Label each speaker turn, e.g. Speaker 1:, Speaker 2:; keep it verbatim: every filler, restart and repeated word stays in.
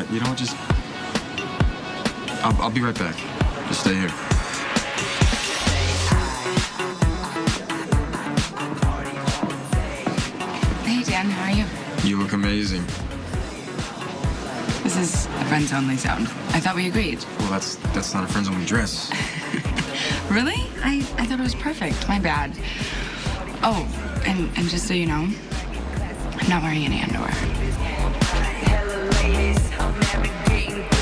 Speaker 1: right, you know what, just... I'll, I'll be right back. Just stay here.
Speaker 2: Hey, Dan, how are you?
Speaker 1: You look amazing.
Speaker 2: This is a friends-only zone. I thought we agreed.
Speaker 1: Well, that's that's not a friends-only dress.
Speaker 2: Really? I, I thought it was perfect. My bad. Oh, and, and just so you know, I'm not wearing any underwear.